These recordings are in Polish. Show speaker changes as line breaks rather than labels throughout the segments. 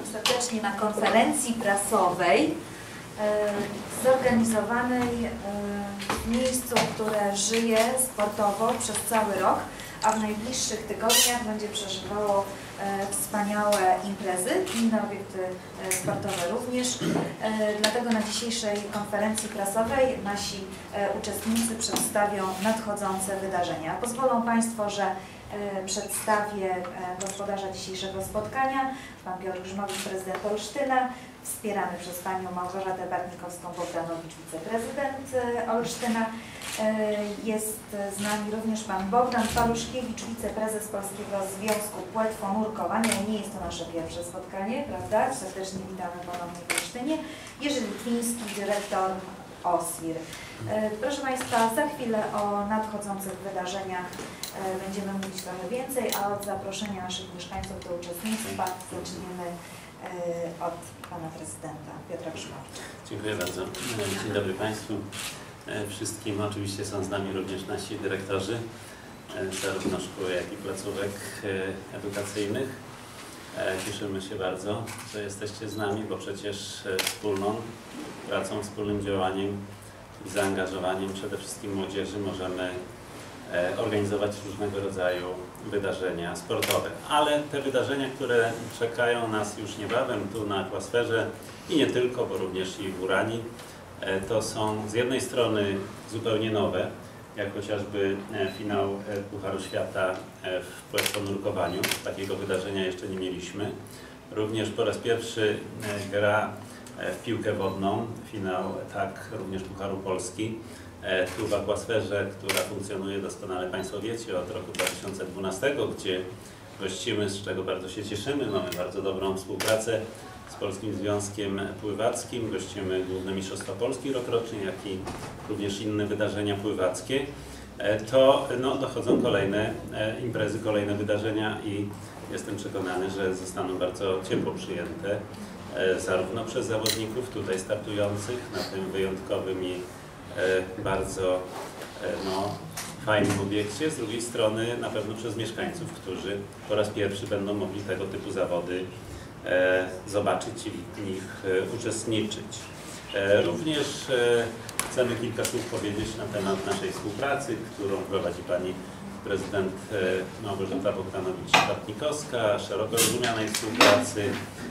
serdecznie na konferencji prasowej zorganizowanej w miejscu, które żyje sportowo przez cały rok, a w najbliższych tygodniach będzie przeżywało wspaniałe imprezy, inne obiekty sportowe również. Dlatego na dzisiejszej konferencji prasowej nasi uczestnicy przedstawią nadchodzące wydarzenia. Pozwolą Państwo, że przedstawię gospodarza dzisiejszego spotkania, pan Piotr Grzymowicz, prezydent Olsztyna, wspierany przez panią Małgorzatę Bartnikowską-Bogdanowicz, wiceprezydent Olsztyna. Jest z nami również pan Bogdan Paluszkiewicz, wiceprezes Polskiego Związku Płetwonurkowania. Nie jest to nasze pierwsze spotkanie, prawda? Serdecznie witamy ponownie w Olsztynie. Jerzy Litwiński, dyrektor OSWiR. Proszę Państwa, za chwilę o nadchodzących wydarzeniach będziemy mówić trochę więcej, a od zaproszenia naszych mieszkańców do uczestnictwa zaczniemy od pana prezydenta Piotra Grzymowicza.
Dziękuję bardzo. Dzień dobry Państwu. Wszystkim. Oczywiście są z nami również nasi dyrektorzy zarówno szkół, jak i placówek edukacyjnych. Cieszymy się bardzo, że jesteście z nami, bo przecież wspólną pracą, wspólnym działaniem i zaangażowaniem przede wszystkim młodzieży możemy organizować różnego rodzaju wydarzenia sportowe. Ale te wydarzenia, które czekają nas już niebawem tu na Aquasferze i nie tylko, bo również i w Urani, to są z jednej strony zupełnie nowe, jak chociażby finał Pucharu Świata w płetwonurkowaniu. Takiego wydarzenia jeszcze nie mieliśmy. Również po raz pierwszy gra w piłkę wodną, finał również Pucharu Polski. Tu w Aquasferze, która funkcjonuje, doskonale Państwo wiecie, od roku 2012, gdzie gościmy, z czego bardzo się cieszymy. Mamy bardzo dobrą współpracę z Polskim Związkiem Pływackim. Gościmy główne mistrzostwa Polski rokrocznie, jak i również inne wydarzenia pływackie. To dochodzą kolejne imprezy, kolejne wydarzenia i jestem przekonany, że zostaną bardzo ciepło przyjęte zarówno przez zawodników tutaj startujących na tym wyjątkowym i bardzo fajnym obiekcie, z drugiej strony na pewno przez mieszkańców, którzy po raz pierwszy będą mogli tego typu zawody zobaczyć i w nich uczestniczyć. Również chcemy kilka słów powiedzieć na temat naszej współpracy, którą prowadzi pani prezydent Małgorzata Bogdanowicz-Bartnikowska, szeroko rozumianej współpracy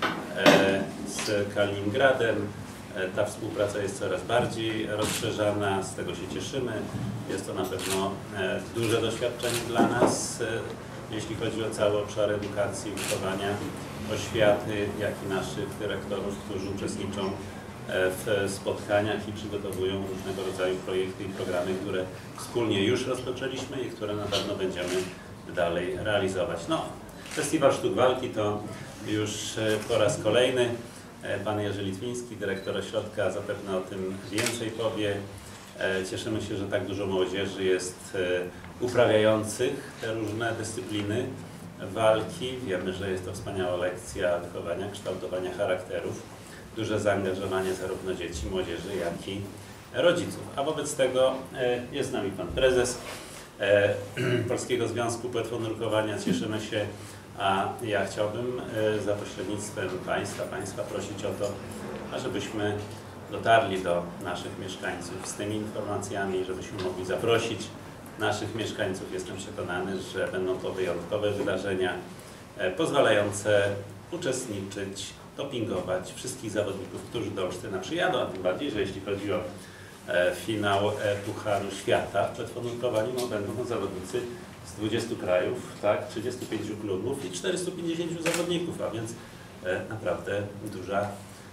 z Kaliningradem. Ta współpraca jest coraz bardziej rozszerzana, z tego się cieszymy. Jest to na pewno duże doświadczenie dla nas, jeśli chodzi o cały obszar edukacji, wychowania, oświaty, jak i naszych dyrektorów, którzy uczestniczą w spotkaniach i przygotowują różnego rodzaju projekty i programy, które wspólnie już rozpoczęliśmy i które na pewno będziemy dalej realizować. Festiwal Sztuk Walki to już po raz kolejny. Pan Jerzy Litwiński, dyrektor ośrodka, zapewne o tym więcej powie. Cieszymy się, że tak dużo młodzieży jest uprawiających te różne dyscypliny walki. Wiemy, że jest to wspaniała lekcja wychowania, kształtowania charakterów. Duże zaangażowanie zarówno dzieci, młodzieży, jak i rodziców. A wobec tego jest z nami pan prezes Polskiego Związku Płetwonurkowania. Cieszymy się, a ja chciałbym za pośrednictwem Państwa prosić o to, ażebyśmy dotarli do naszych mieszkańców z tymi informacjami, żebyśmy mogli zaprosić naszych mieszkańców. Jestem przekonany, że będą to wyjątkowe wydarzenia pozwalające uczestniczyć, dopingować wszystkich zawodników, którzy do Olsztyna przyjadą, a tym bardziej, że jeśli chodzi o finał Pucharu Świata w płetwonurkowaniu, będą zawodnicy z 20 krajów, 35 klubów i 450 zawodników, a więc naprawdę duża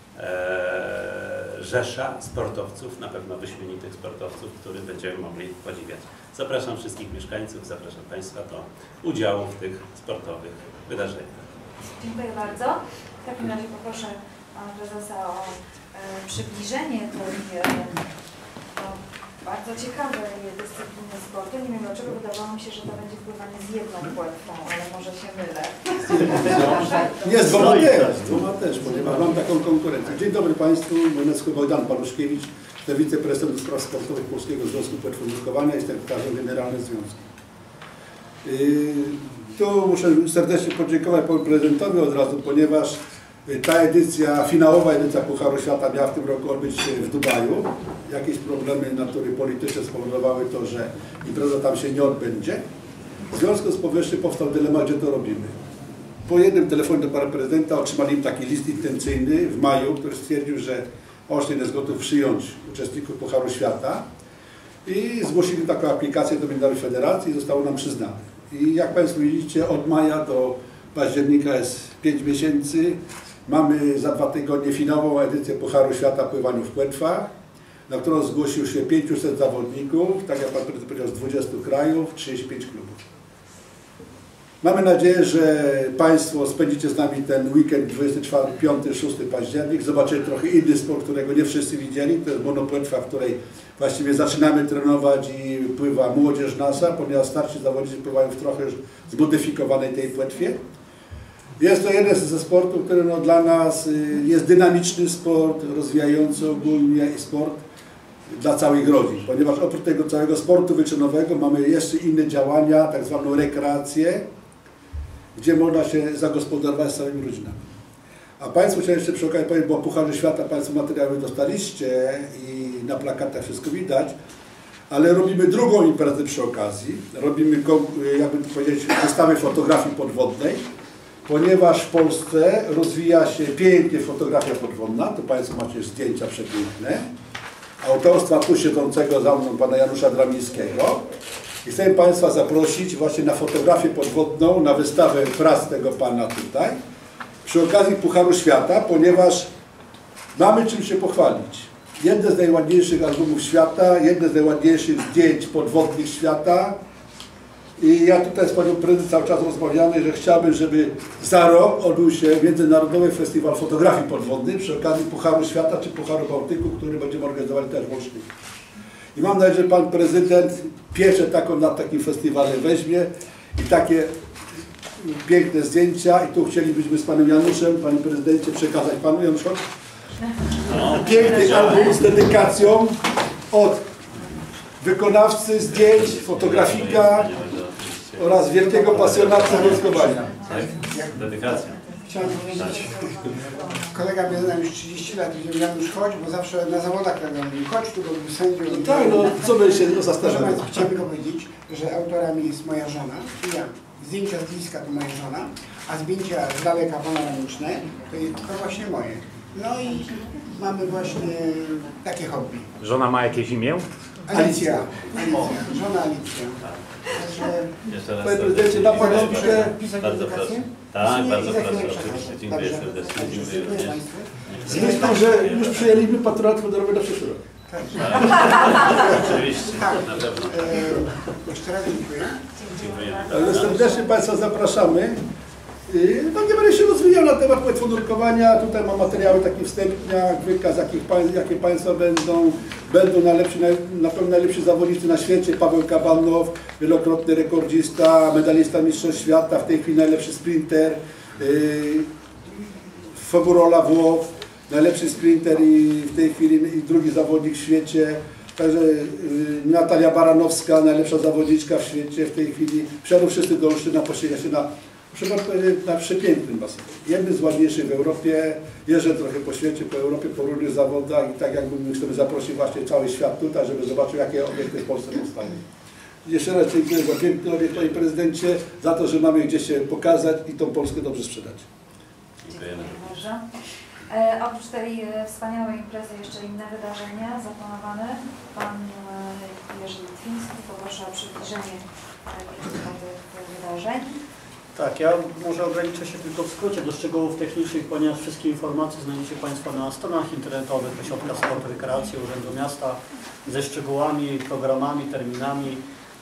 rzesza sportowców, na pewno wyśmienitych sportowców, których będziemy mogli podziwiać. Zapraszam wszystkich mieszkańców, zapraszam Państwa do udziału w tych sportowych wydarzeniach.
Dziękuję bardzo. W takim razie poproszę pana prezesa o przybliżenie tej bardzo ciekawej dyscypliny sportu. Nie wiem dlaczego, wydawało mi się, że to będzie pływanie z jedną płetwą, ale może się mylę.
Nie, z dwoma też, ponieważ mam taką konkurencję. Dzień dobry Państwu, mój nazwisko Bogdan Paluszkiewicz, jestem wiceprezesem do spraw sportowych Polskiego Związku Płetwonurkowania, jestem sekretarzem generalnym związku. Tu muszę serdecznie podziękować panu prezydentowi od razu, ponieważ Ta edycja, finałowa edycja Pucharu Świata miała w tym roku odbyć się w Dubaju. Jakieś problemy natury politycznej spowodowały to, że impreza tam się nie odbędzie. W związku z powyższym powstał dylemat, gdzie to robimy. Po jednym telefonie do pana prezydenta otrzymali taki list intencyjny w maju, który stwierdził, że Olsztyn jest gotów przyjąć uczestników Pucharu Świata i zgłosili taką aplikację do Międzynarodowej Federacji i zostało nam przyznane. I jak państwo widzicie, od maja do października jest 5 miesięcy. Mamy za 2 tygodnie finałową edycję Pucharu Świata w pływaniu w płetwach, na którą zgłosił się 500 zawodników, tak jak pan prezydent powiedział, z 20 krajów, 35 klubów. Mamy nadzieję, że państwo spędzicie z nami ten weekend 24, 5, 6 październik. Zobaczycie trochę inny sport, którego nie wszyscy widzieli. To jest monopłetwa, w której właściwie zaczynamy trenować i pływa młodzież nasza, ponieważ starsi zawodnicy pływają w trochę już zmodyfikowanej tej płetwie. Jest to jeden ze sportów, który no, dla nas jest dynamiczny sport, rozwijający ogólnie i sport dla całych rodzin, ponieważ oprócz tego całego sportu wyczynowego mamy jeszcze inne działania, tak zwaną rekreację, gdzie można się zagospodarować z całymi rodzinami. A państwu chciałem jeszcze przy okazji powiedzieć, bo o Pucharze Świata państwo materiały dostaliście i na plakatach wszystko widać, ale robimy drugą imprezę przy okazji. Robimy, jakby to powiedzieć, wystawę fotografii podwodnej, ponieważ w Polsce rozwija się pięknie fotografia podwodna, to państwo macie zdjęcia przepiękne, autorstwa tu siedzącego za mną pana Janusza Dramińskiego. I chcę państwa zaprosić właśnie na fotografię podwodną, na wystawę prac tego pana tutaj, przy okazji Pucharu Świata, ponieważ mamy czym się pochwalić. Jedne z najładniejszych albumów świata, jedne z najładniejszych zdjęć podwodnych świata. I ja tutaj z panią prezydent cały czas rozmawiamy, że chciałbym, żeby za rok odbył się Międzynarodowy Festiwal Fotografii Podwodnej przy okazji Pucharu Świata czy Pucharu Bałtyku, który będziemy organizowali też w Olsztynie. I mam nadzieję, że pan prezydent pieczę taką nad takim festiwalem weźmie i takie piękne zdjęcia. I tu chcielibyśmy z panem Januszem, panie prezydencie, przekazać panu Januszowi piękny album z dedykacją od wykonawcy zdjęć, fotografika oraz wielkiego pasjonata wojskowania.
Tak, dedykacja.
Chciałem powiedzieć, kolega mnie zna już 30 lat, powiedział Janusz chodź, bo zawsze na zawodach mówił chodź tu, bo był sędzią.
No tak, no co by się
Proszę
zastarzać?
Państwa, chciałem tylko powiedzieć, że autorami jest moja żona i ja. Zdjęcia z bliska to moja żona, a zdjęcia z daleka panoramiczne to właśnie moje. No i mamy właśnie takie hobby.
Żona ma jakieś imię?
Alicja. Żona Alicja.
Jeszcze raz
Panie prezydencie, na pamiątkę.
Bardzo proszę. Tak, bardzo proszę, oczywiście. Dziękuję serdecznie. Dziękuję również.
Z myślą, że już przyjęliśmy patronat honorowy na przyszły rok.
Oczywiście,
Tak.
na pewno.
Jeszcze raz dziękuję.
Dziękujemy
Ale
bardzo.
serdecznie państwa zapraszamy. No nie będę się rozwijał na temat płetwonurkowania. Tutaj mam materiały takie wstępne, wykaz jakie państwa będą na pewno najlepsi zawodnicy na świecie. Paweł Kabanow, wielokrotny rekordzista, medalista mistrzostw świata, w tej chwili najlepszy sprinter. Faburola Włoch, najlepszy sprinter i w tej chwili drugi zawodnik w świecie. Także Natalia Baranowska, najlepsza zawodniczka w świecie w tej chwili. Przyjadą wszyscy do Olsztyna, posiedzieć się na przepięknym basenie. Jednym z ładniejszych w Europie. Jeżdżę trochę po świecie, po Europie, po różnych zawodach i tak jakby chcemy zaprosić właśnie cały świat tutaj, żeby zobaczył, jakie obiekty w Polsce powstają. Jeszcze raz dziękuję za piękny obiekt, panie prezydencie, za to, że mamy gdzieś się pokazać i tą Polskę dobrze sprzedać.
Dziękujemy.
Dobrze. Oprócz tej wspaniałej imprezy jeszcze inne wydarzenia zaplanowane. Pan Jerzy Litwiński, poproszę o przybliżenie tych wydarzeń.
Tak, ja może ograniczę się tylko w skrócie do szczegółów technicznych, ponieważ wszystkie informacje znajdziecie Państwo na stronach internetowych Ośrodka Sportu i Rekreacji Urzędu Miasta ze szczegółami, programami, terminami.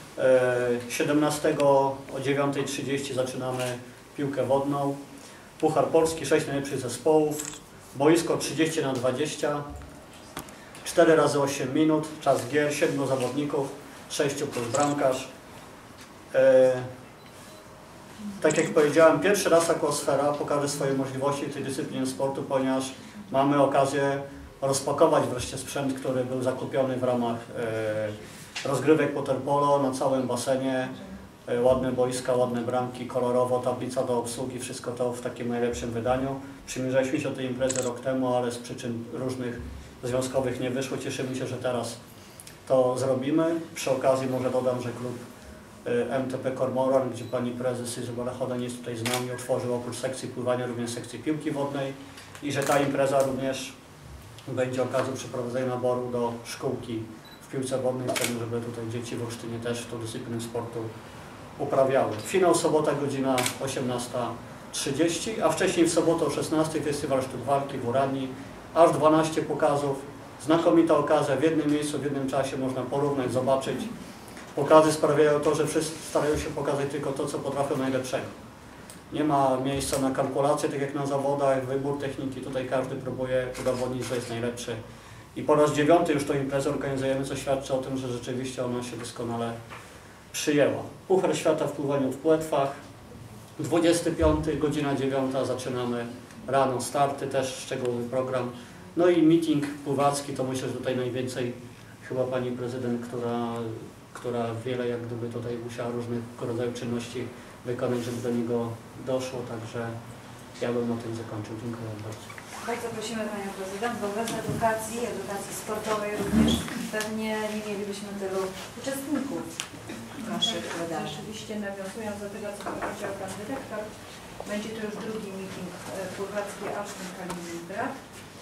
17 o 9:30 zaczynamy piłkę wodną. Puchar Polski, 6 najlepszych zespołów. Boisko 30×20. 4 razy 8 minut. Czas gier, 7 zawodników, 6 plus bramkarz. Tak jak powiedziałem, pierwszy raz Aquasfera pokaże swoje możliwości w tej dyscyplinie sportu, ponieważ mamy okazję rozpakować wreszcie sprzęt, który był zakupiony w ramach rozgrywek waterpolo na całym basenie. ładne boiska, ładne bramki, kolorowo, tablica do obsługi, wszystko to w takim najlepszym wydaniu. Przymierzaliśmy się do tej imprezy rok temu, ale z przyczyn różnych związkowych nie wyszło. Cieszymy się, że teraz to zrobimy. Przy okazji może dodam, że klub MTP Kormoran, gdzie pani prezes Izabela Chodań jest tutaj z nami, otworzył oprócz sekcji pływania również sekcję piłki wodnej i że ta impreza również będzie okazją przeprowadzenia naboru do szkółki w piłce wodnej. Chcemy, żeby tutaj dzieci w Olsztynie też tą dyscyplinę sportu uprawiały. Finał sobota godzina 18:30, a wcześniej w sobotę o 16:00 festiwal sztuk walki w Uranii. Aż 12 pokazów. Znakomita okazja, w jednym miejscu, w jednym czasie można porównać, zobaczyć. Pokazy sprawiają to, że wszyscy starają się pokazać tylko to, co potrafią najlepszego. Nie ma miejsca na kalkulację, tak jak na zawodach, wybór techniki. Tutaj każdy próbuje udowodnić, że jest najlepszy. I po raz 9 już tą imprezę organizujemy, co świadczy o tym, że rzeczywiście ona się doskonale przyjęła. Puchar Świata w pływaniu w płetwach. 25, godzina 9, zaczynamy rano, starty, też szczegółowy program. No i meeting pływacki, to myślę, że tutaj najwięcej chyba pani prezydent, która wiele jak gdyby tutaj musiała różnych rodzajów czynności wykonać, żeby do niego doszło, także ja bym na tym zakończył. Dziękuję bardzo.
Bardzo prosimy Panią Prezydent, bo bez edukacji sportowej również pewnie nie mielibyśmy tylu uczestników naszych wydarzeń.
Rzeczywiście nawiązując do tego, co powiedział Pan Dyrektor, będzie to już drugi meeting pływacki Olsztyn-Kaliningrad.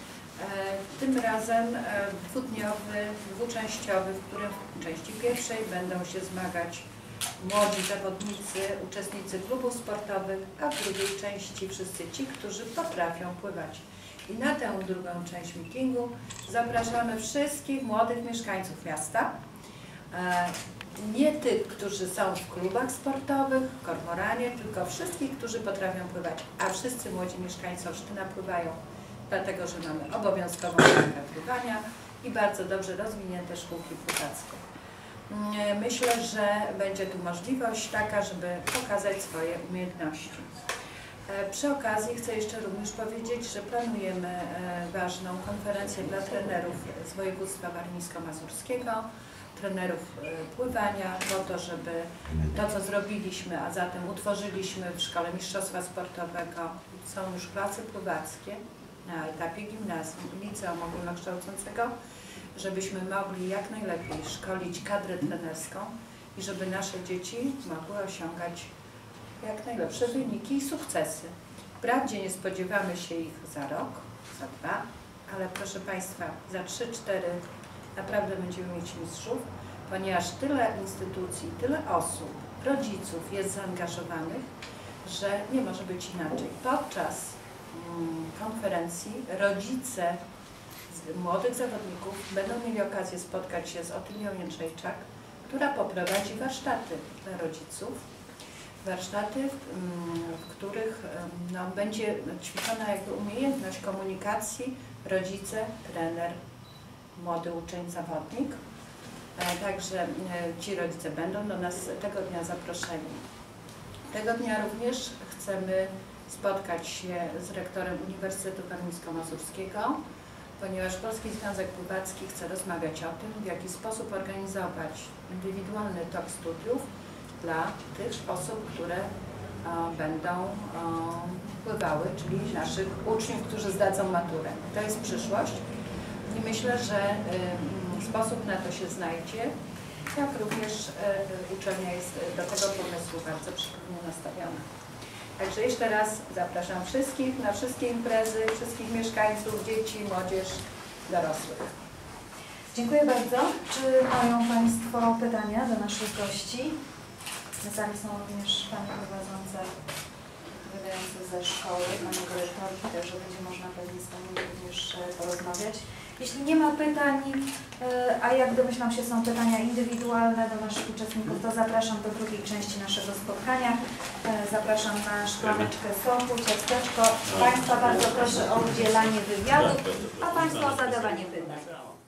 Tym razem dwudniowy, dwuczęściowy, w którym w części pierwszej będą się zmagać młodzi zawodnicy, uczestnicy klubów sportowych, a w drugiej części wszyscy ci, którzy potrafią pływać. I na tę drugą część meetingu zapraszamy wszystkich młodych mieszkańców miasta, nie tych, którzy są w klubach sportowych, w Kormoranie, tylko wszystkich, którzy potrafią pływać, a wszyscy młodzi mieszkańcy Olsztyna pływają, dlatego że mamy obowiązkową naukę pływania i bardzo dobrze rozwinięte szkółki pływackie. Myślę, że będzie tu możliwość taka, żeby pokazać swoje umiejętności. Przy okazji chcę jeszcze również powiedzieć, że planujemy ważną konferencję dla trenerów z województwa warmińsko-mazurskiego, trenerów pływania, po to, żeby to, co zrobiliśmy, a zatem utworzyliśmy w Szkole Mistrzostwa Sportowego, są już klasy pływackie na etapie gimnazjum i liceum ogólnokształcącego, żebyśmy mogli jak najlepiej szkolić kadrę trenerską i żeby nasze dzieci mogły osiągać jak najlepsze wyniki i sukcesy. Wprawdzie nie spodziewamy się ich za rok, za 2, ale proszę Państwa, za 3-4 naprawdę będziemy mieć mistrzów, ponieważ tyle instytucji, tyle osób, rodziców jest zaangażowanych, że nie może być inaczej. Podczas konferencji rodzice młodych zawodników będą mieli okazję spotkać się z Otylią Jędrzejczak, która poprowadzi warsztaty dla rodziców. Warsztaty, w których będzie ćwiczona jakby umiejętność komunikacji rodzice, trener, młody uczeń, zawodnik. Także ci rodzice będą do nas tego dnia zaproszeni. Tego dnia również chcemy spotkać się z rektorem Uniwersytetu Warmińsko-Mazurskiego, ponieważ Polski Związek Pływacki chce rozmawiać o tym, w jaki sposób organizować indywidualny tok studiów dla tych osób, które będą pływały, czyli naszych uczniów, którzy zdadzą maturę. To jest przyszłość i myślę, że sposób na to się znajdzie, jak również uczelnia jest do tego pomysłu bardzo przychylnie nastawiona. Także jeszcze raz zapraszam wszystkich na wszystkie imprezy, wszystkich mieszkańców, dzieci, młodzież, dorosłych.
Dziękuję bardzo. Czy mają Państwo pytania do naszych gości? Na sali są również Panie prowadzące, wydające ze szkoły, Panie dyrektorki, także będzie można pewnie z Panią również porozmawiać. Jeśli nie ma pytań, a jak domyślam się są pytania indywidualne do naszych uczestników, to zapraszam do drugiej części naszego spotkania. Zapraszam na szklaneczkę soku, ciasteczko. Państwa bardzo proszę o udzielanie wywiadu, a Państwo o zadawanie pytań.